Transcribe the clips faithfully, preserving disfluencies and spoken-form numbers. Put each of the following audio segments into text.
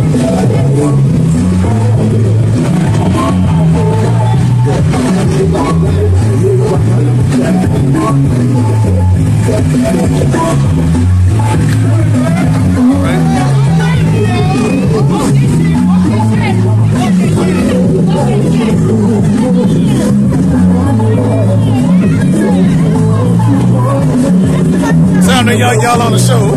Sounding y'all y'all on the show.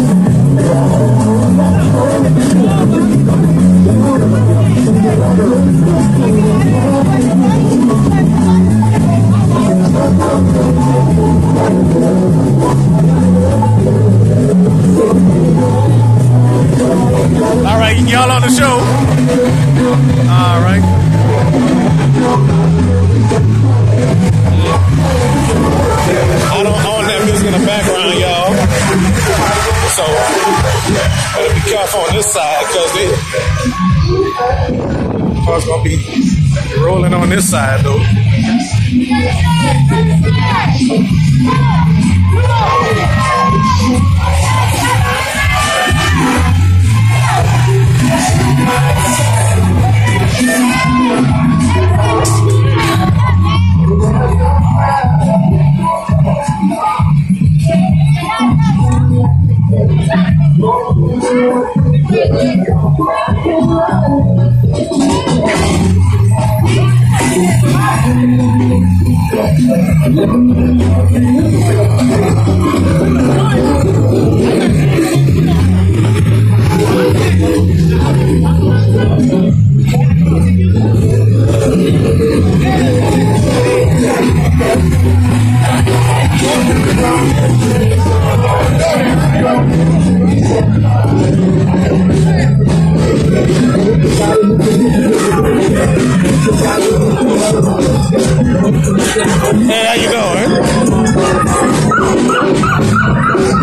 All right, y'all on the show. All right. I don't own that music in the background, y'all. So better be careful on this side because they cars gonna be rolling on this side though. Hey, how you doing?